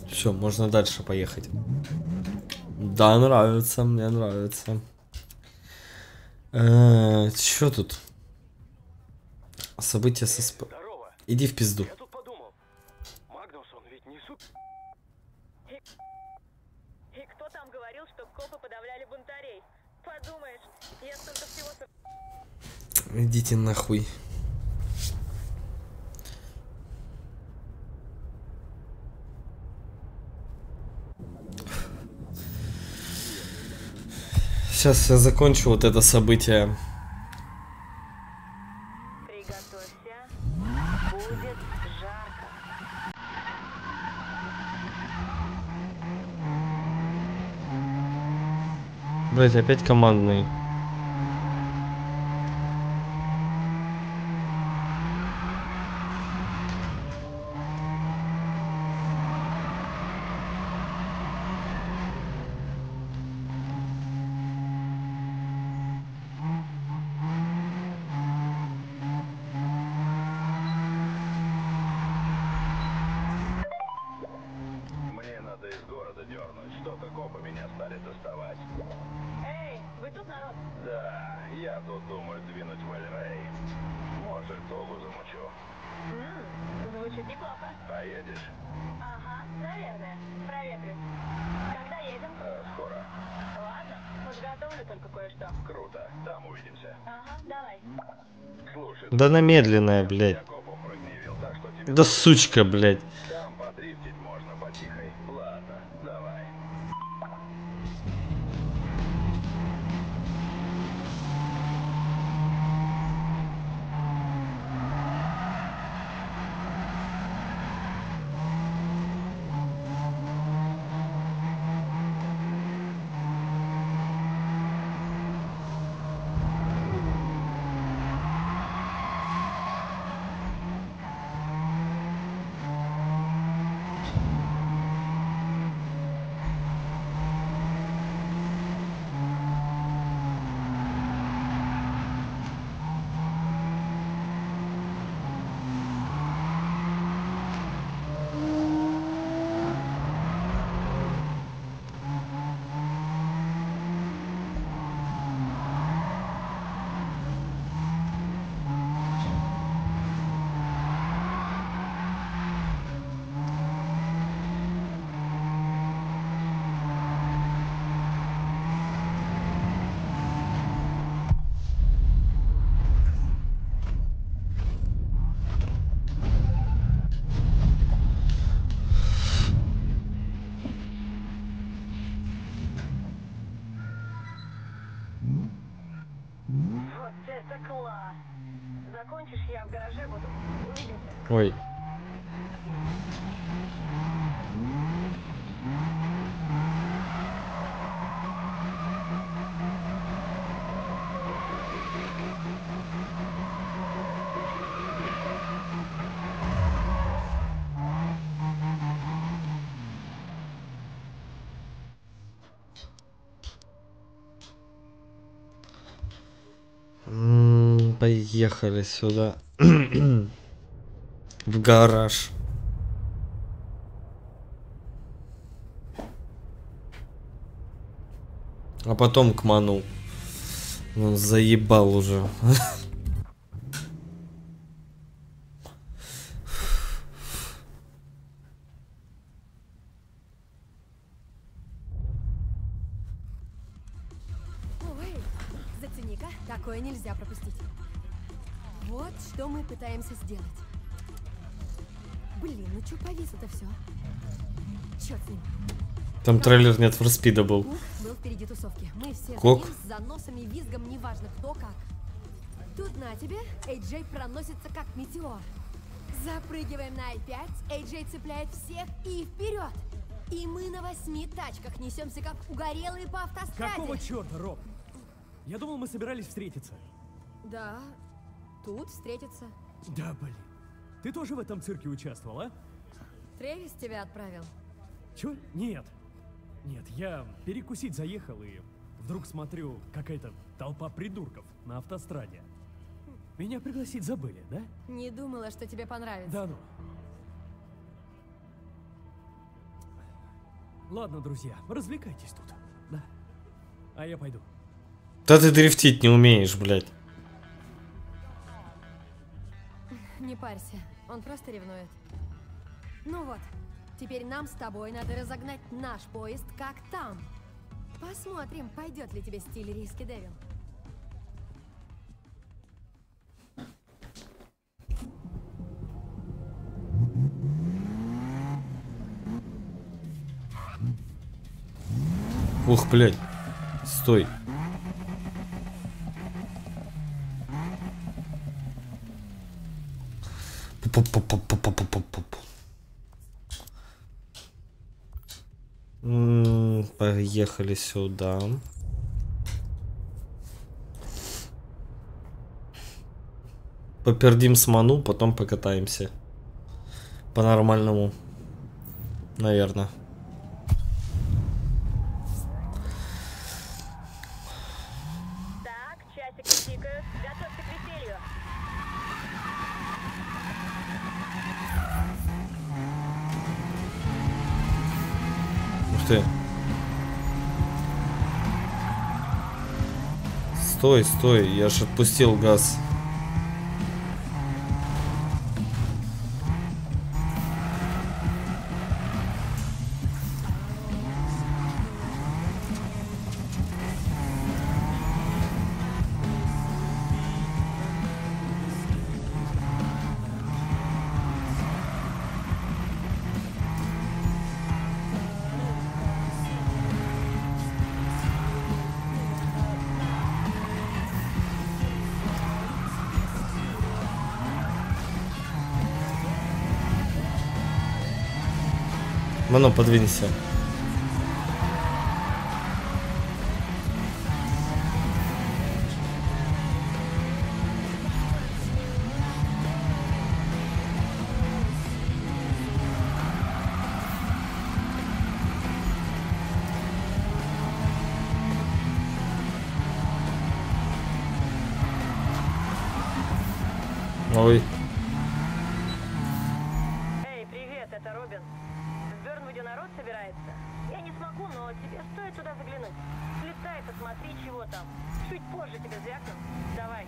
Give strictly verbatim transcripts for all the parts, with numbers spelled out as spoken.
Все, можно дальше поехать. Да, нравится, мне нравится. Э, что тут? События со сп... Иди в пизду. Я тут подумал. Магнус, он ведь не суп. И... И кто там говорил, что копы подавляли бунтарей? Подумаешь, я столько всего... Идите нахуй. Сейчас я закончу вот это событие. Приготовься. Будет жарко. Блять, опять командный. Мне надо из города дернуть. Что-то копы меня стали доставать. Эй, вы тут народ? Да, я тут думаю двинуть в Эль-Рей. Может, Толу замучу. Ммм, звучит неплохо. Поедешь? Ага, наверное. Проветрю. Когда едем? А, скоро. Ладно, подготовлю только кое-что. Круто. Там увидимся. Ага, давай. Слушай, Да на медленная, блядь. я копом прогневил, так что тебе... Да сучка, блядь. Там подрифтить можно потихой. Ладно, давай. Вот это класс. Закончишь, я в гараже буду. Увидимся. Ой. М, Поехали сюда. В гараж. А потом к Ману. Он заебал уже. Ой, зацени-ка, такое нельзя пропустить. Вот что мы пытаемся сделать. Блин, ну чё повис это все? Чёрт с ним. Там трейлер нет for Speed был. Кук был впереди тусовки. Мы все Кок. за ним с заносами, визгом, неважно кто как. Тут на тебе, Эй Джей проносится как метеор. Запрыгиваем на ай пять, Эй Джей цепляет всех и вперед. И мы на восьми тачках несемся как угорелые по автостраде. Какого черта, Роб? Я думал, мы собирались встретиться. Да, тут встретиться. Да, блин. Ты тоже в этом цирке участвовал, а? Трэвис тебя отправил. Чё? Нет. Нет, я перекусить заехал и вдруг смотрю, какая-то толпа придурков на автостраде. Меня пригласить забыли, да? Не думала, что тебе понравится. Да ну. Ладно, друзья, развлекайтесь тут. Да. А я пойду. Да ты дрифтить не умеешь, блядь. Не парься, он просто ревнует. Ну вот, теперь нам с тобой надо разогнать наш поезд как там. Посмотрим, пойдет ли тебе стиль Риски Девил. Ух, блядь. Стой. М, Поехали сюда. Попердим сману, потом покатаемся. По-нормальному. Наверное. Так, часики тикают. Готовься к веселью. Ух ты. Стой, стой, я ж отпустил газ. Мано, подвинься. Ой. Эй, привет, это Робин. В Бёрнвуде народ собирается. Я не смогу, но тебе стоит туда заглянуть. Слетай, посмотри, чего там. Чуть позже тебе звякну. Давай.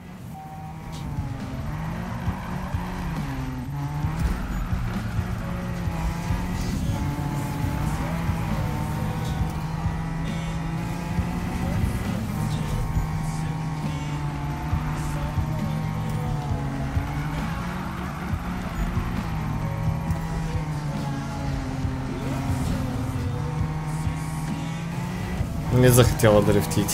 Не захотела дрифтить.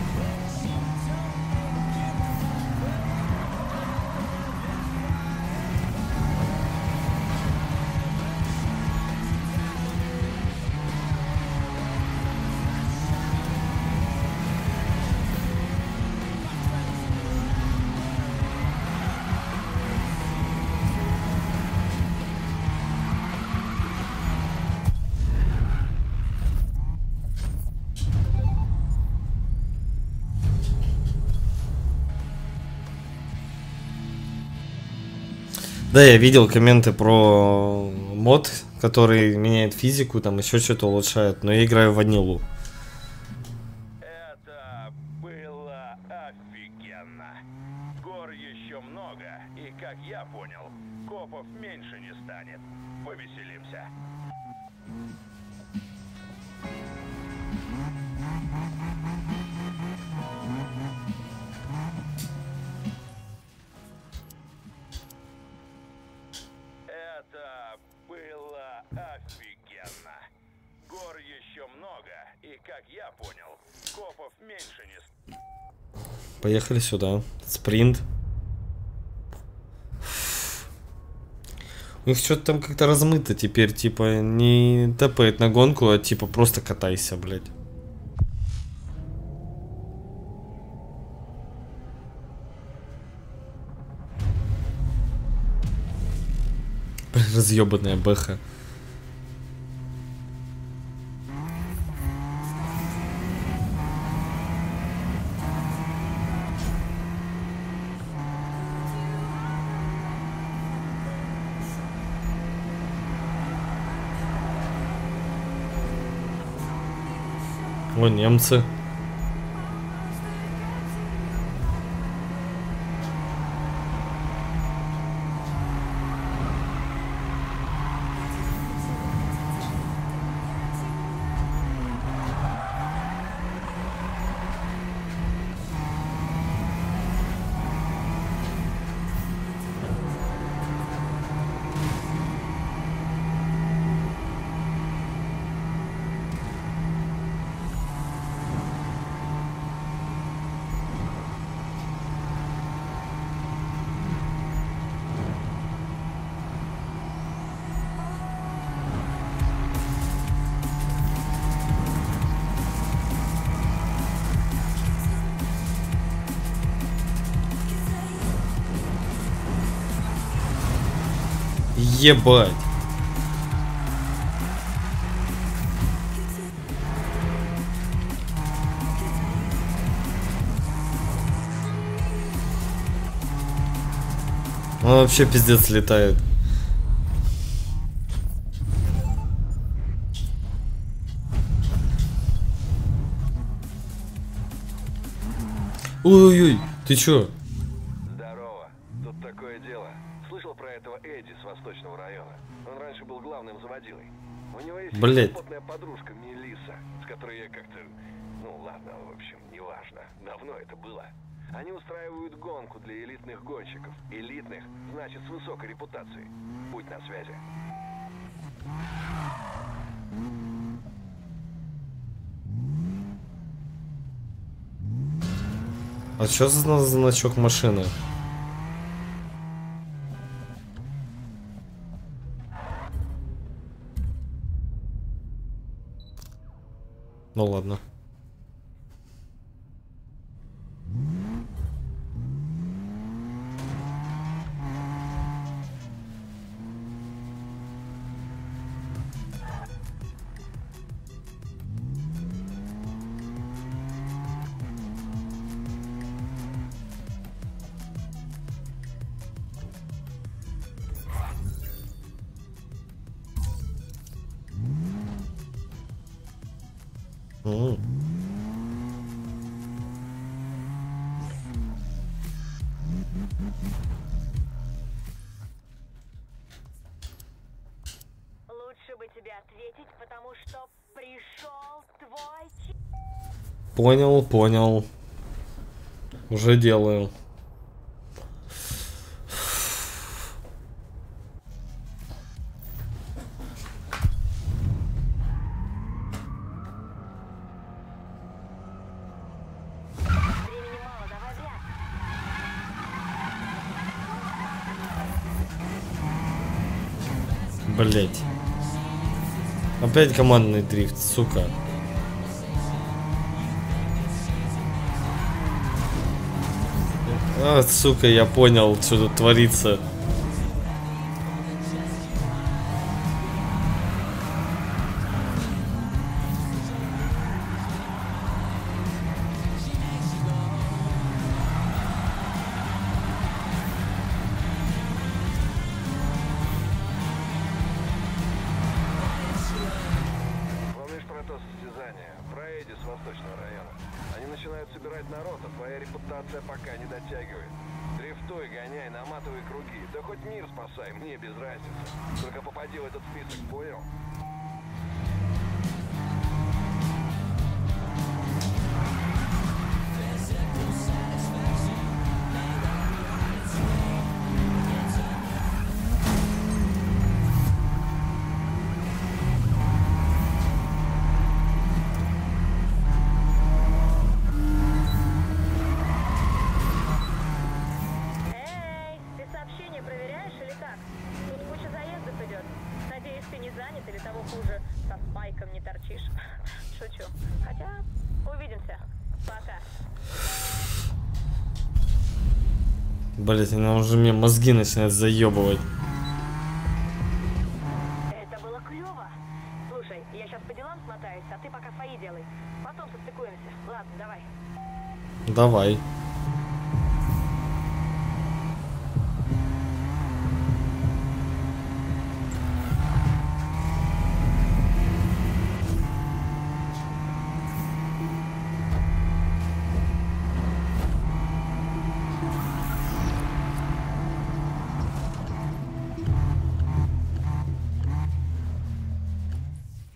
Да, я видел комменты про мод, который меняет физику, там еще что-то улучшает, но я играю в ванилу. Это было офигенно. Гор еще много, и, как я понял, копов меньше не станет. Повеселимся. Это было офигенно. Гор еще много, и, как я понял, копов меньше не станет. Поехали сюда. Спринт. У них что-то там как-то размыто теперь, типа не тэпает на гонку, а типа просто катайся, блядь. Разъебанная бэха. О, немцы. Ебать. Он вообще пиздец летает. Ой-ой-ой, ты чё? Здорово. Тут такое дело. Слышал про этого Эдди с восточного района? Он раньше был главным заводилой. У него есть Блядь. плотная подружка Мелисса, с которой я как-то... Ну ладно, в общем, неважно. Давно это было. Они устраивают гонку для элитных гонщиков. Элитных, значит, с высокой репутацией. Будь на связи. А чё за значок машины? Ну ладно. М. Лучше бы тебе ответить, потому что пришел твой... ч- Понял, понял. Уже делаю. Времени мало, давай вряд. Блять. Опять командный дрифт, сука. А, сука, я понял, что тут творится. Помнишь про то состязание? Про Эдди с восточного района? Они начинают собирать народ, а твоя репутация пока не дотягивает. Дрифтуй, гоняй, наматывай круги. Да хоть мир спасай, мне без разницы. Только попади в этот список, понял? Эй, ты сообщение проверяешь или как? Тут куча заездов идет. Надеюсь, ты не занят или того хуже, со спайком не торчишь. Шучу. Хотя, увидимся. Пока. Блять, она уже мне мозги начинает заебывать. Это было клево. Слушай, я сейчас по делам смотаюсь, а ты пока свои делай. Потом состыкуемся. Ладно, давай. Давай.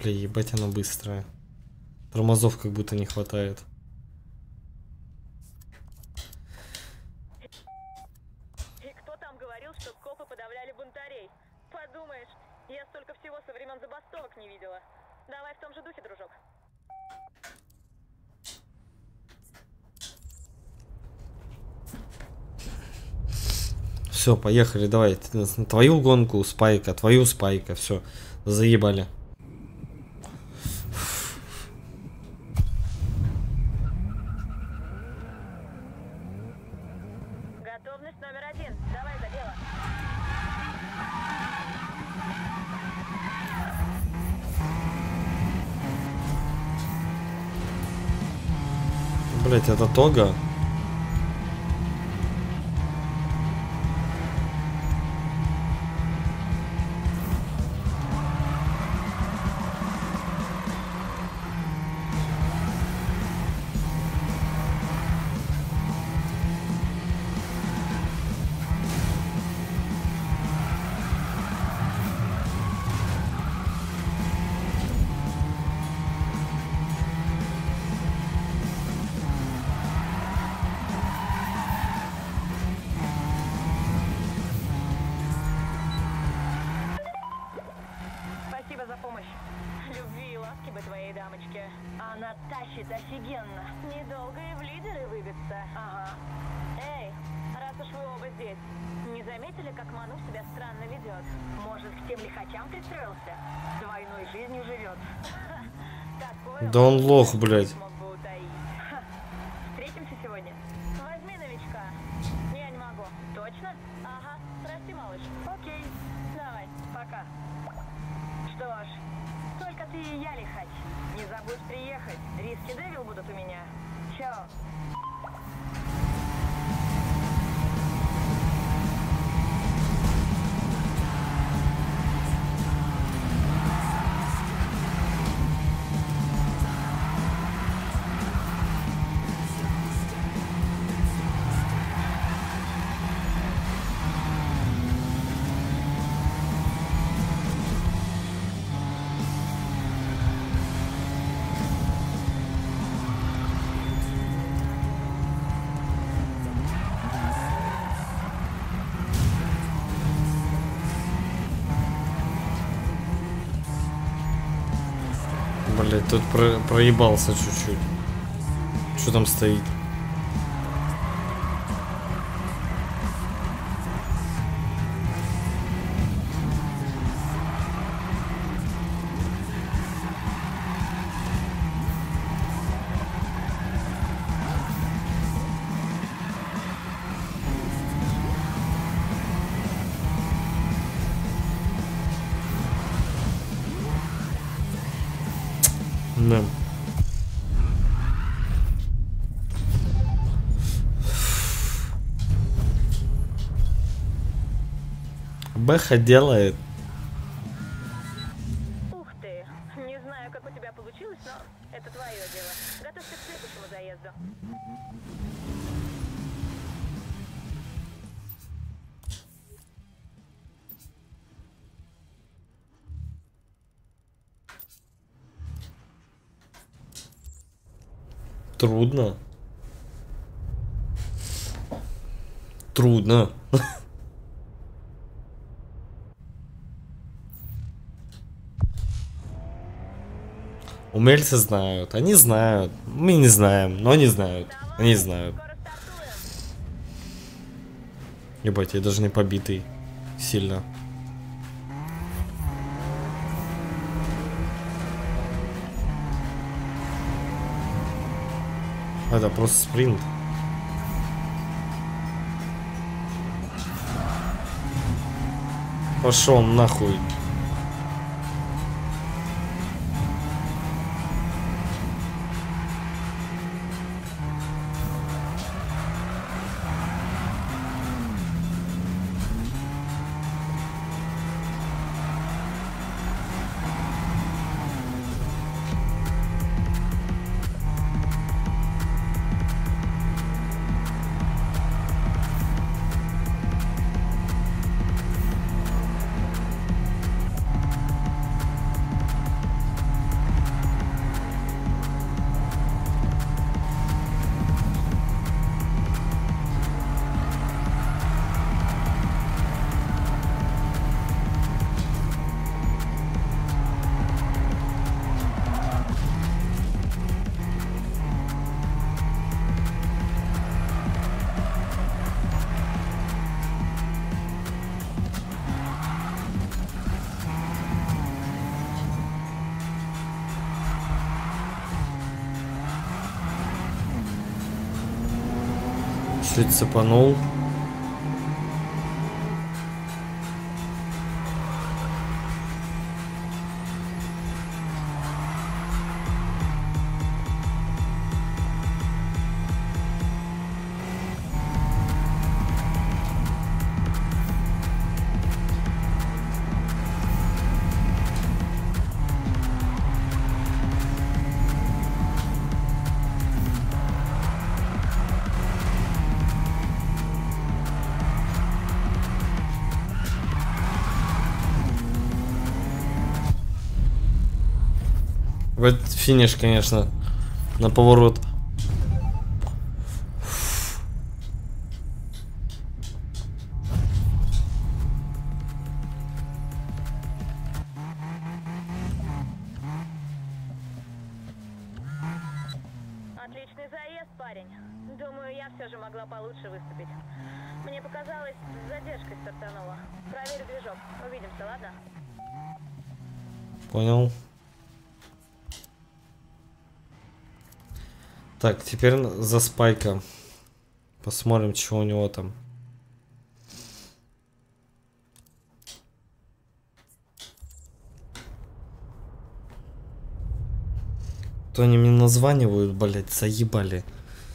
Бля, ебать она быстрая. Тормозов как будто не хватает. И кто там говорил, что копы подавляли бунтарей? Подумаешь, я столько всего со времен забастовок не видела. Давай в том же духе, дружок. Все, поехали, давай. Твою гонку, Спайка, твою Спайка, все. Заебали. Готовность номер один. Давай за дело. Блять, это Тога. Спасибо за помощь. Любви и ласки бы твоей дамочке. Она тащит офигенно. Недолго и в лидеры выбиться. Ага. Эй, раз уж вы оба здесь, не заметили, как Ману себя странно ведет? Может, к тем лихачам пристроился? Двойной жизнью живет. Такое Да он лох, блядь. мог бы утаить. Ха. Встретимся сегодня? Возьми новичка. Я не могу. Точно? Ага. Прости, малыш. Окей. Давай. Пока. Что ж, только ты и я лихач. Не забудь приехать. Риски Дэвил будут у меня. Чао. Блять, тут про проебался чуть-чуть. Что там стоит? Да. Бэха делает. Ух ты. Не знаю, как у тебя получилось, но это твое дело. Готовься к следующему заезду. Трудно. Трудно. Умельцы знают, они знают. Мы не знаем, но они знают. Они знают. Скоро стартуем. Ебать, я даже не побитый. Сильно. Это просто спринт. Пошел нахуй. Чуть цепанул. Вот финиш, конечно, на поворот. Отличный заезд, парень. Думаю, я все же могла получше выступить. Мне показалось, с задержкой стартанула. Проверю движок. Увидимся, ладно? Понял. Так, теперь за Спайка. Посмотрим, что у него там. То они мне названивают, блять, заебали.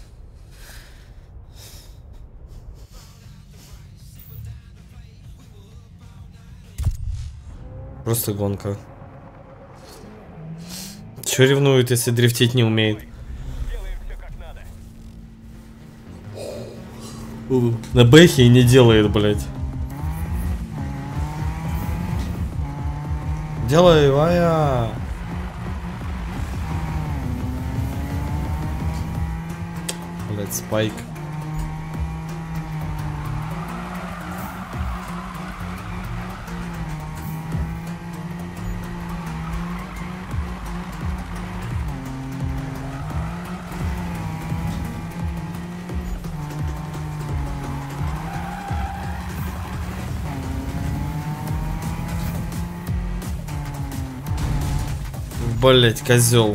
Просто гонка. Че ревнует, если дрифтить не умеет? На бэхе и не делает, блядь. Делай, Вая. Блядь, Спайк. Блять, козел.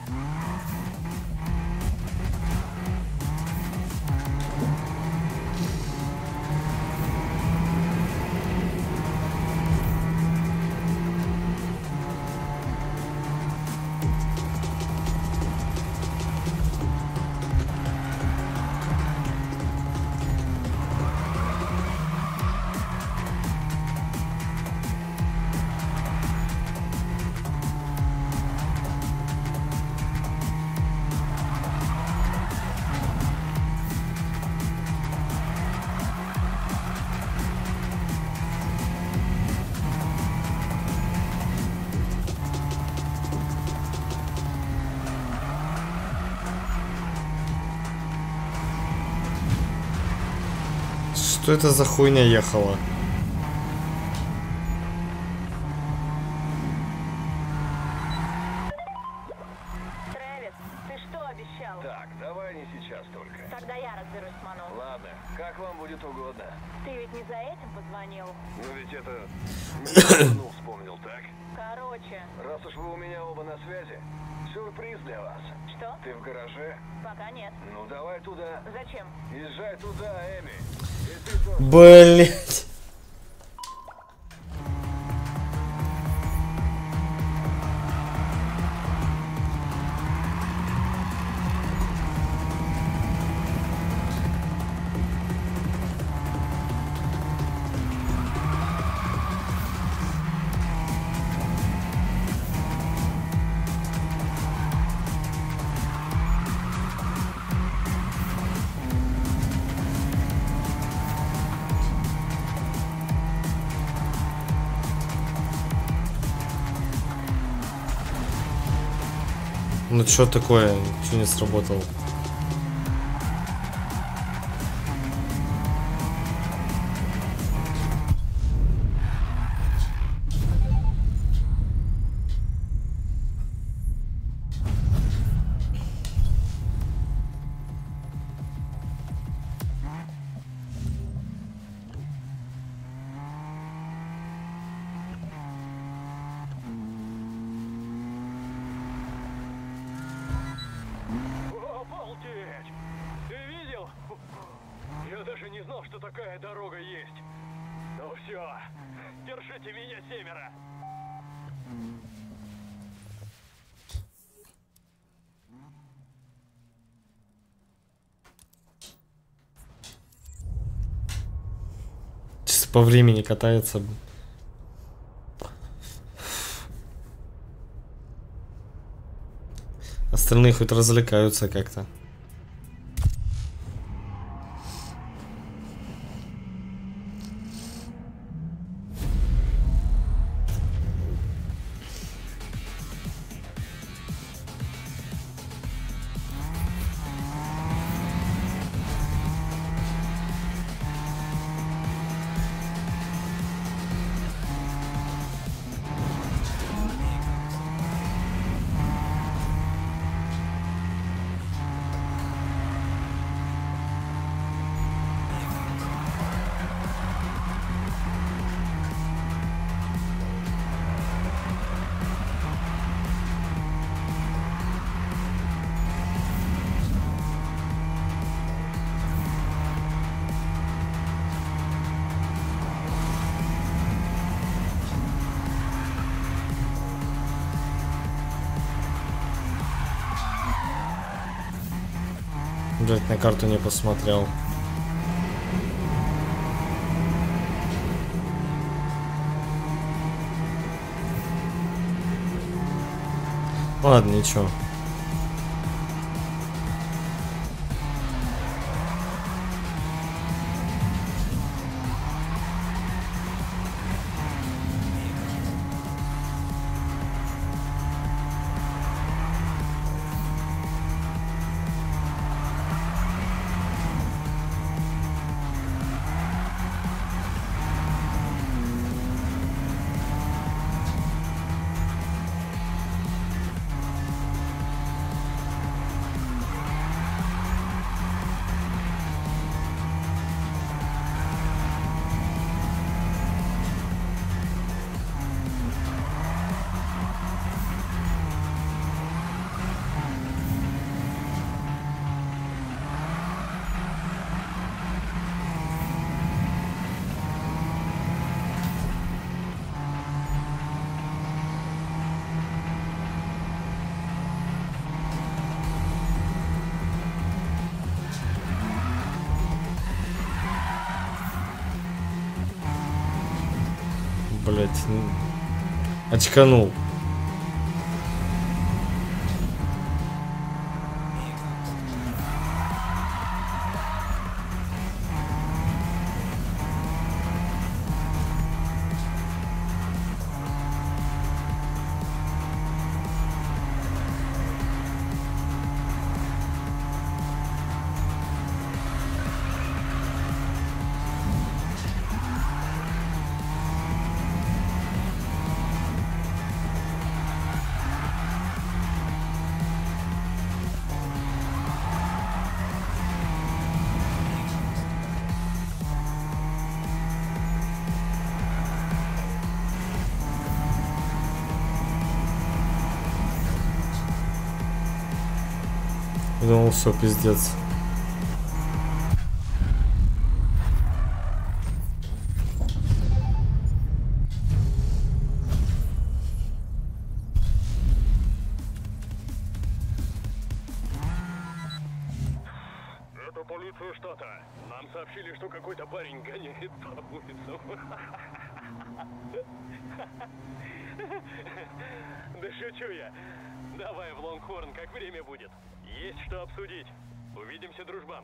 Что это за хуйня ехала? Трэвис, ты что обещал? Так, давай не сейчас только. Тогда я разберусь с Ману. Ладно, как вам будет угодно. Ты ведь не за этим позвонил? Ну ведь это... Меня ну, вспомнил, так? Короче, Раз уж вы у меня оба на связи, сюрприз для вас. что? Ты в гараже? Пока нет. Ну давай туда. Зачем? Езжай туда, Эми. И ты тоже. Блять. Ну что такое? Что не сработало? даже не знал, что такая дорога есть. Ну все, держите меня, семеро. Чисто по времени катается. Остальные хоть развлекаются как-то. Блять, на карту не посмотрел. Ладно, ничего. Блять, очканул. Думал, все, пиздец. Это полиция штата. Нам сообщили, что какой-то парень гоняет по улицам. Да шучу я. Давай в Лонгхорн, как время будет. Есть что обсудить. Увидимся, дружбан.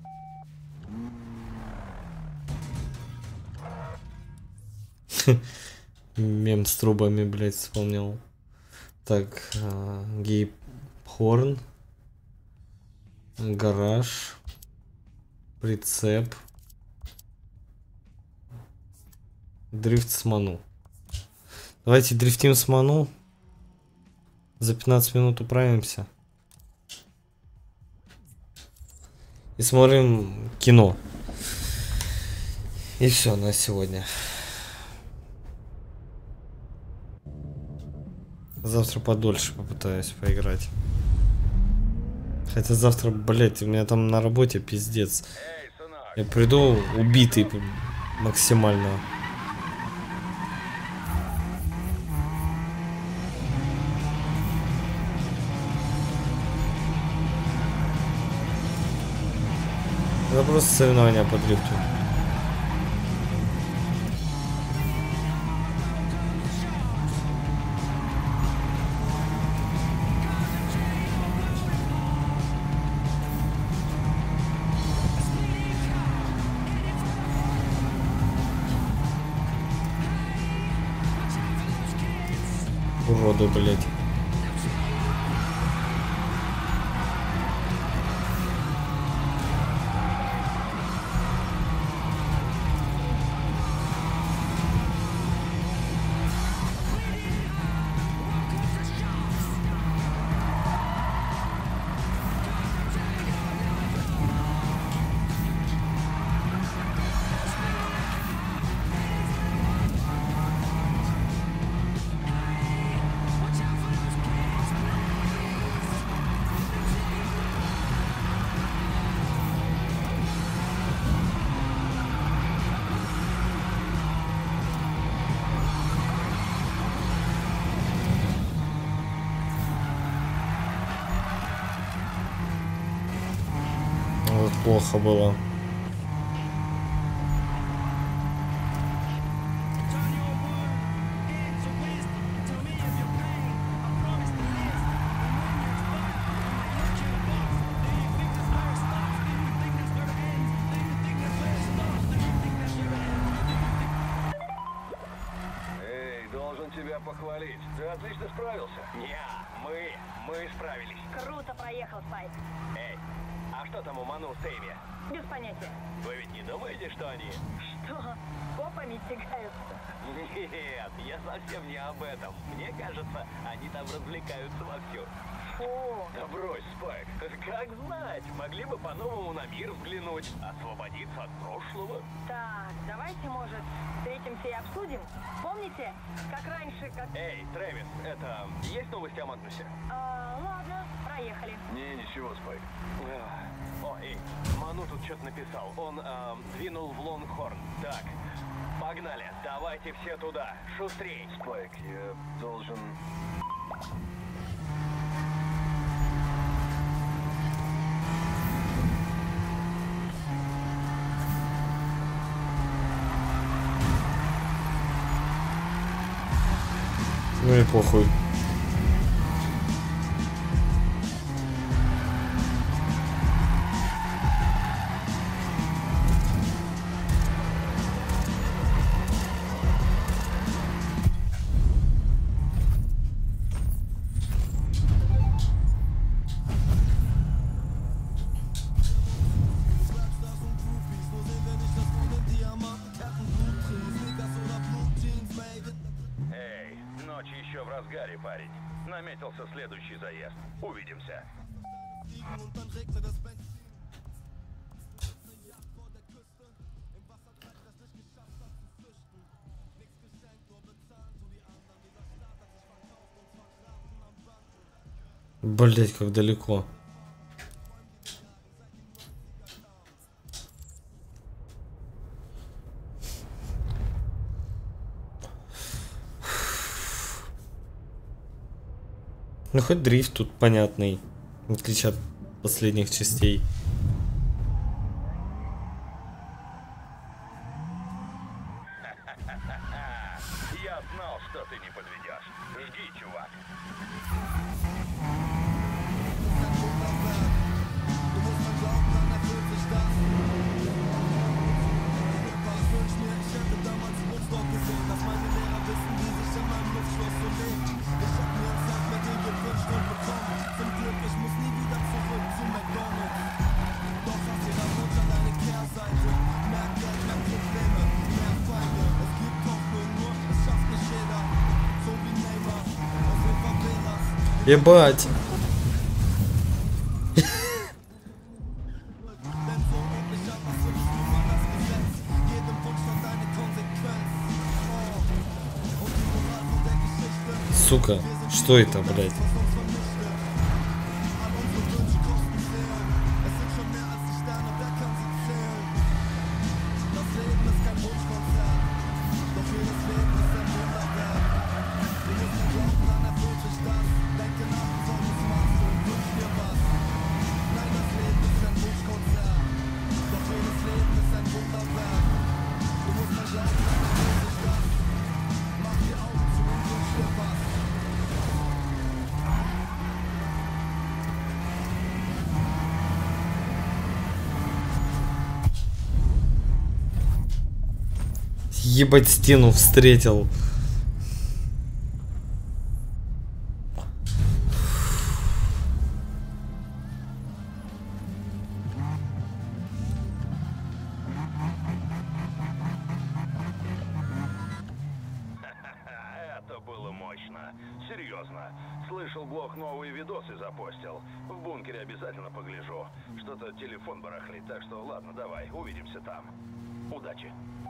Мем с трубами, блять, вспомнил. Так, Гейб Хорн. Гараж. Прицеп. Дрифт с Ману. Давайте дрифтим с Ману. За пятнадцать минут управимся. И смотрим кино. И все на сегодня. Завтра подольше попытаюсь поиграть. Хотя завтра, блять, у меня там на работе пиздец. Эй, сынок, Я приду убитый максимально. Это просто соревнования по дрифту. Уроды, блять. Вот плохо было. Эй, должен тебя похвалить. Ты отлично справился. Не, мы, мы справились. Круто проехал, Спайк. Эй, а что там у Ману с Эйми? Без понятия. Вы ведь не думаете, что они... Что? Копами тягаются? Нет, я совсем не об этом. Мне кажется, они там развлекаются вовсю. Фу. Да брось, Спайк. Как знать, могли бы по-новому на мир взглянуть, освободиться от прошлого. Так, давайте, может, встретимся и обсудим? Помните, как раньше, как... Эй, Трэвис, это... Есть новости о Магнусе? А, ладно, проехали. Не, ничего, Спайк. О, эй, Ману тут что-то написал. Он эм, двинул в Лонгхорн. Так, погнали. Давайте все туда. Шустрей. Спайк, я должен... Ну и похуй. Эй, ночь еще в разгаре, парень. Наметился следующий заезд. Увидимся. Блять, как далеко. Ну хоть дрифт тут понятный, в отличие от последних частей. Я знал, что ты не подведешь. Жди, чувак. Ебать. Сука, что это, блядь? Ебать, стену встретил. Это было мощно. Серьезно. Слышал, Блох новые видосы запостил. В бункере обязательно погляжу. Что-то телефон барахлит, так что ладно, давай, увидимся там. Удачи.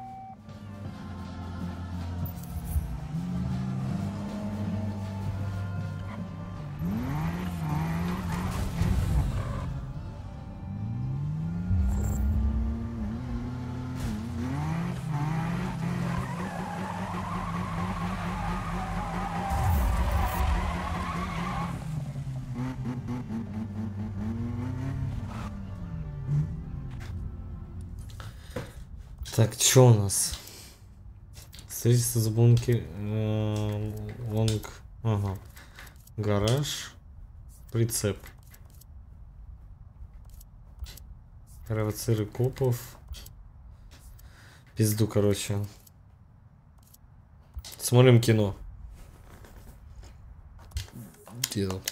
Так, что у нас? Встретиться с бункер... Лонг... Ага. Гараж. Прицеп. Провоциры копов. Пизду, короче. Смотрим кино. Где тут?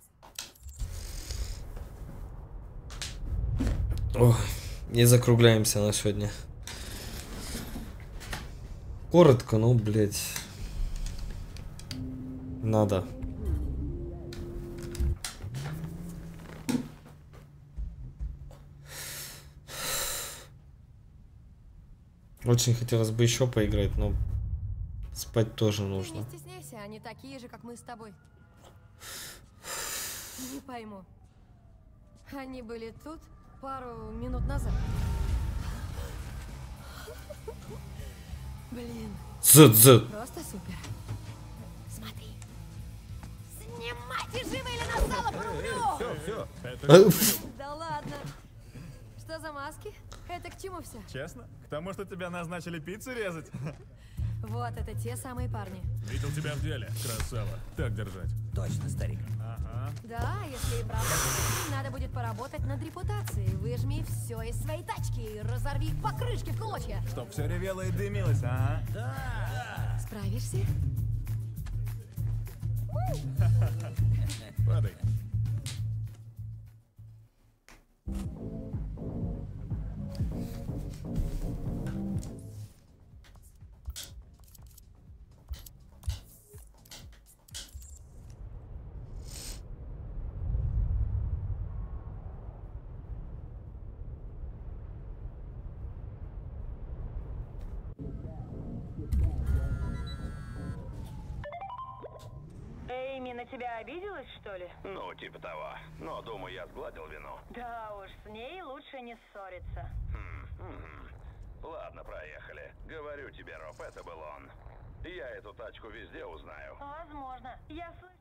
Ой, не закругляемся на сегодня. Коротко, ну, блядь. Надо. Очень хотелось бы еще поиграть, но спать тоже нужно. Не стесняйся, они такие же, как мы с тобой. Не пойму. Они были тут пару минут назад. Блин. Зет, зет. Просто супер. Смотри. Снимайте живо или на сало порублю! Все, все. Это Да ладно. Что за маски? Это к чему все? честно? К тому, что тебя назначили пиццу резать? Вот это те самые парни. Видел тебя в деле, красава. Так держать. Точно, старик. Ага. Да, если и правда, надо будет поработать над репутацией. Выжми все из своей тачки и разорви их по крышке в клочья. Чтоб все ревело и дымилось, ага. Да. Справишься? Падай. Эйми на тебя обиделась, что ли? Ну, типа того. Но, думаю, я сгладил вину. Да уж, с ней лучше не ссориться. Хм, мгм. Ладно, проехали. Говорю тебе, Роб, это был он. Я эту тачку везде узнаю. Возможно. Я слышу.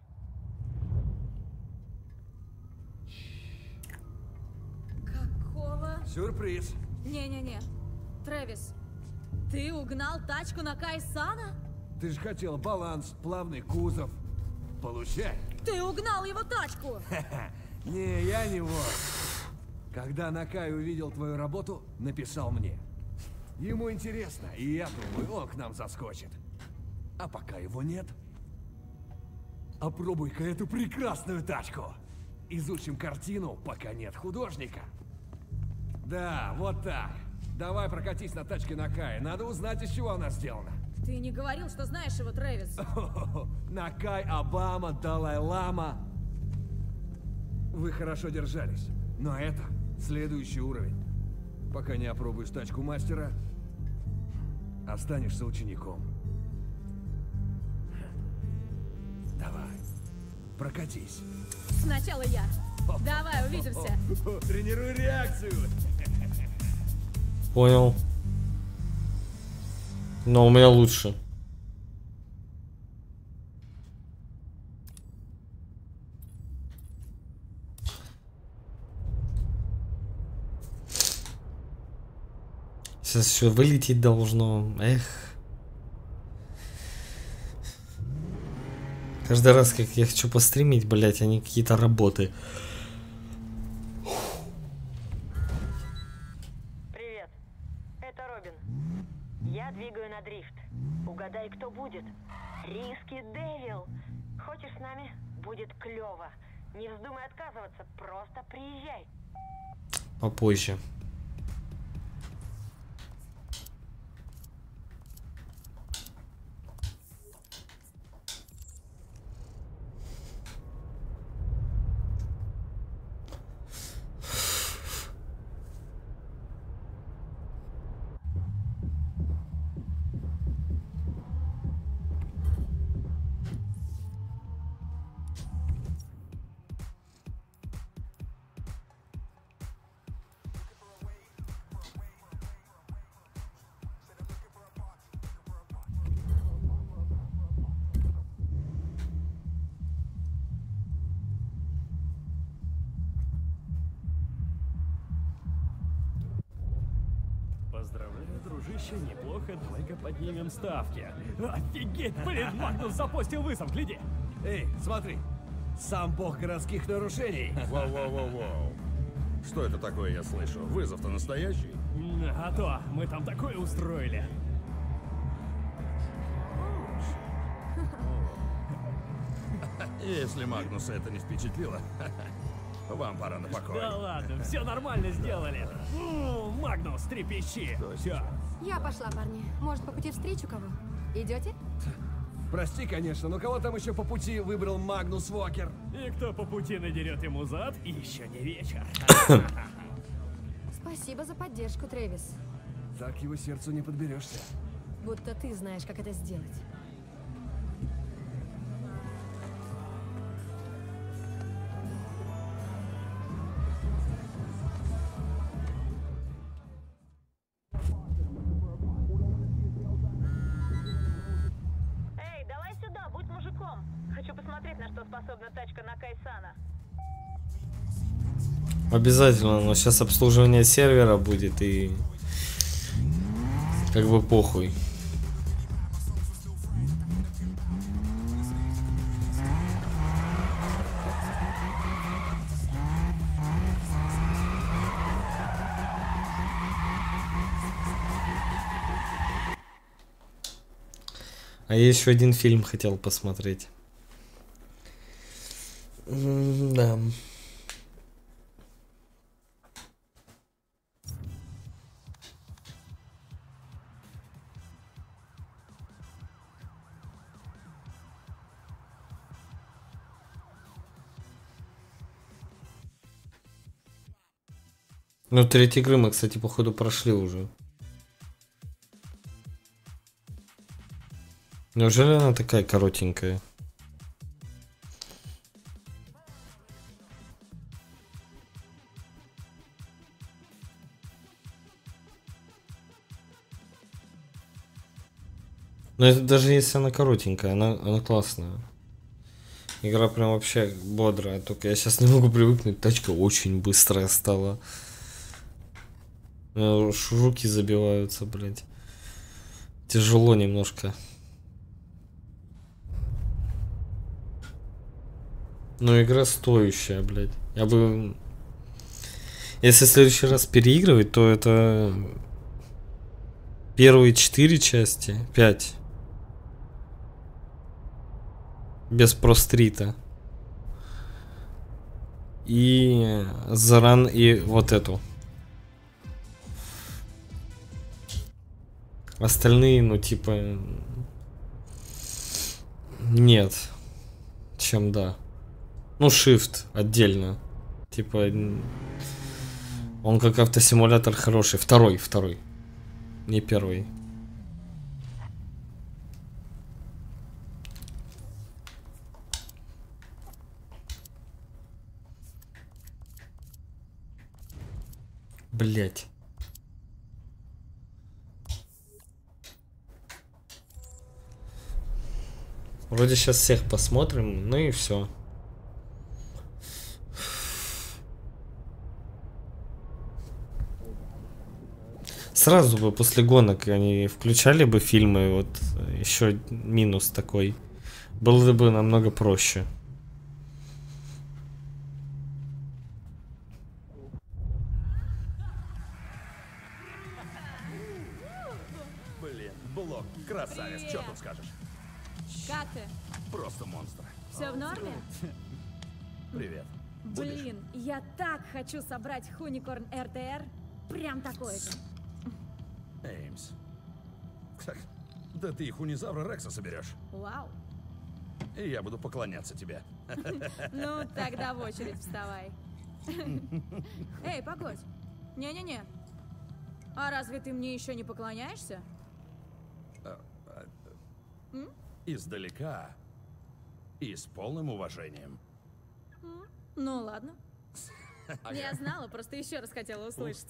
Какого? Сюрприз. Не-не-не. Трэвис, ты угнал тачку на Кайсана? Ты же хотел баланс, плавный кузов. Получай. Ты угнал его тачку! Не, я не вор. Когда Накай увидел твою работу, написал мне. Ему интересно, и я думаю, он к нам заскочит. А пока его нет, опробуй-ка эту прекрасную тачку. Изучим картину, пока нет художника. Да, вот так. Давай прокатись на тачке Накая. Надо узнать, из чего она сделана. Ты не говорил, что знаешь его, Трэвис. Накай, Обама, Далай-Лама. Вы хорошо держались. Но это следующий уровень. Пока не опробуешь тачку мастера, останешься учеником. Давай, прокатись. Сначала я. Давай, увидимся. Тренируй реакцию. Понял. Но у меня лучше. Сейчас еще вылететь должно. Эх. Каждый раз, как я хочу постримить, блять, они какие-то работы. Привет. Это Робин. Я двигаю на дрифт. Угадай, кто будет. Риски Дэвил. Хочешь с нами? Будет клево. Не вздумай отказываться, просто приезжай. Попозже. Поздравляю, дружище, неплохо, давай-ка поднимем ставки. Офигеть, блин, Магнус запустил вызов, гляди. Эй, смотри, сам бог городских нарушений. Воу-воу-воу-воу. Что это такое, я слышу? Вызов-то настоящий? М, А то, мы там такое устроили. Если Магнуса это не впечатлило, вам пора на покой. Да ладно, все нормально сделали. Ну, Магнус, трепещи. Все. Я пошла, парни. Может, по пути встречу кого? Идете? Прости, конечно, но кого там еще по пути выбрал Магнус Уокер? И кто по пути надерет ему зад, еще не вечер. Спасибо за поддержку, Трэвис. Так его сердцу не подберешься. Будто ты знаешь, как это сделать. Эй, давай сюда, будь мужиком. Хочу посмотреть, на что способна тачка Накай-сана. Обязательно, но сейчас обслуживание сервера будет и как бы похуй. А я еще один фильм хотел посмотреть. М, Да. Ну, треть игры мы, кстати, походу прошли уже. Неужели она такая коротенькая? Но это даже если она коротенькая, она, она классная. Игра прям вообще бодрая, только я сейчас не могу привыкнуть, тачка очень быстрая стала. У меня аж руки забиваются, блядь. Тяжело немножко. Но игра стоящая, блядь. Я бы... Если в следующий раз переигрывать, то это... Первые четыре части, пять. Без прострита. И Заран и вот эту. Остальные, ну типа... Нет. Чем да. Ну, Shift отдельно. Типа... Он как автосимулятор хороший. Второй, второй. Не первый. Блять. Вроде сейчас всех посмотрим, ну и все. Сразу бы после гонок они включали бы фильмы, вот еще минус такой. Было бы намного проще. Блин, Блок, красавец, что тут скажешь? Как ты? Просто монстр. Все в норме? Привет. Блин, я так хочу собрать Хуникорн эр тэ эр. Прям такой же. Эймс. Так, да ты хунизавра Рекса соберешь. Вау. И я буду поклоняться тебе. Ну, тогда в очередь вставай. Эй, погодь. Не-не-не. А разве ты мне еще не поклоняешься? М? Издалека и с полным уважением. М? Ну ладно. Я знала, просто еще раз хотела услышать.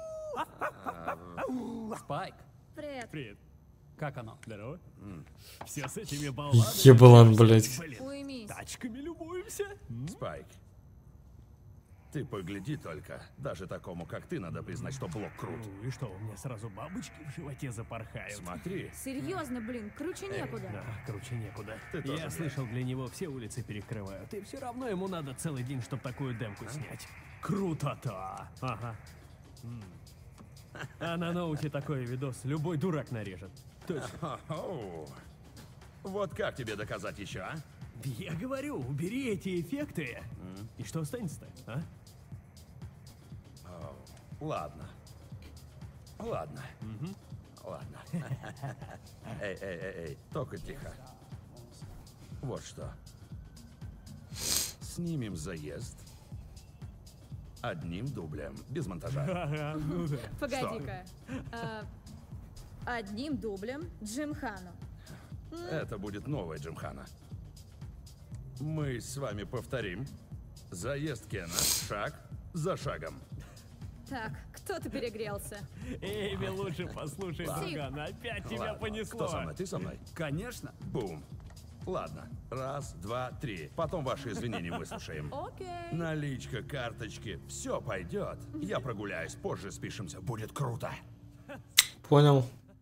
Спайк. Привет. Привет. Как оно? Здорово? Все с этими балладами. Ебалан, блядь. Блин, Уймись. тачками любуемся? Спайк. Ты погляди только. Даже такому, как ты, надо признать, что блок крут. Ну и что, у меня сразу бабочки в животе запорхают? Смотри. Серьезно, блин, круче некуда. Да, круче некуда. Ты тоже, Я блядь. слышал, для него все улицы перекрывают. И все равно ему надо целый день, чтобы такую демку снять. Круто-то! Ага. М. А на ноуте такой видос любой дурак нарежет. Точно. Оу. Вот как тебе доказать еще, а? Я говорю, убери эти эффекты. И что останется-то, а? Ладно. Ладно. Ладно. Эй, эй, эй, эй, только тихо. Вот что. Снимем заезд одним дублем, без монтажа. Ага, ну да. Погоди-ка. А, одним дублем Джимхану. Это будет новая Джимхана. Мы с вами повторим заезд Кена шаг за шагом. Так, кто-то перегрелся. Эйми, лучше послушай, Ладно. друган, опять тебя Ладно. понесло. Кто со мной? Ты со мной? Конечно. Бум. Ладно. Раз, два, три. Потом ваши извинения выслушаем. Окей. Наличка, карточки. Все пойдет. Я прогуляюсь, позже спишемся. Будет круто. Понял.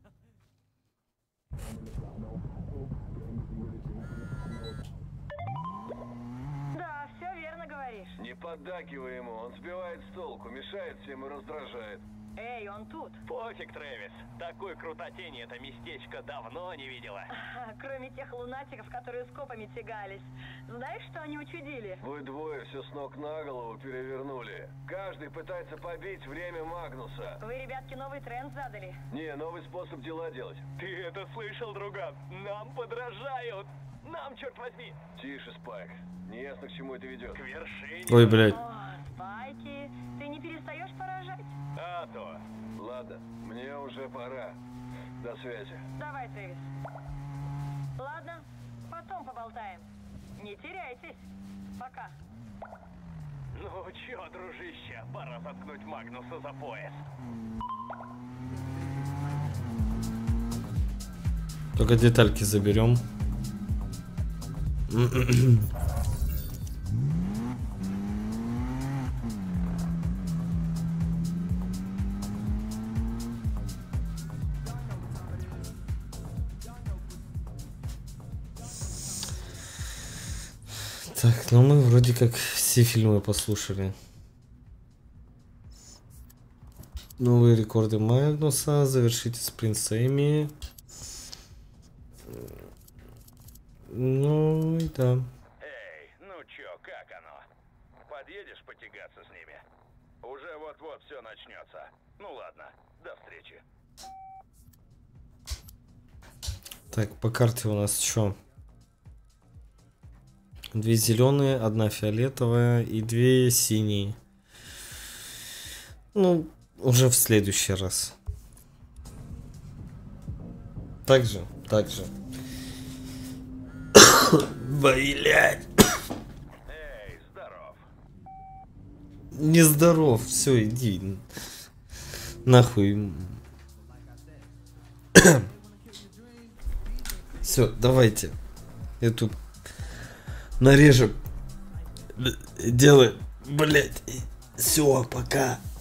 Да, все верно говоришь. Не поддакивай ему, он сбивает с толку, мешает всем и раздражает. Эй, он тут. Пофиг, Трэвис. Такой крутотени это местечко давно не видела. Кроме тех лунатиков, которые с копами тягались. Знаешь, что они учудили? Вы двое все с ног на голову перевернули. Каждый пытается побить время Магнуса. Вы, ребятки, новый тренд задали. Не, новый способ дела делать. Ты это слышал, друган? Нам подражают. Нам, черт возьми. Тише, Спайк. Неясно, к чему это ведет. К вершине. Ой, блядь. О, Спайки, ты не перестаешь поражать? А то. Ладно, мне уже пора. До связи. Давай, Трэвис. Ладно, потом поболтаем. Не теряйтесь. Пока. Ну чё, дружище, пора заткнуть Магнуса за пояс. Только детальки заберем. Так, ну мы вроде как все фильмы послушали. Новые рекорды Магнуса, завершите спринт с Эми. Ну и да. Эй, ну чё, как оно? Подъедешь потягаться с ними? Уже вот-вот все начнется. Ну ладно, до встречи. Так, по карте у нас что? Две зеленые, одна фиолетовая и две синие. Ну, уже в следующий раз. Так же, так же. Блять. Эй, здоров. Не здоров, все, иди. Нахуй. Все, давайте. Я тут нарежем. Делаем. Блять. Все, пока.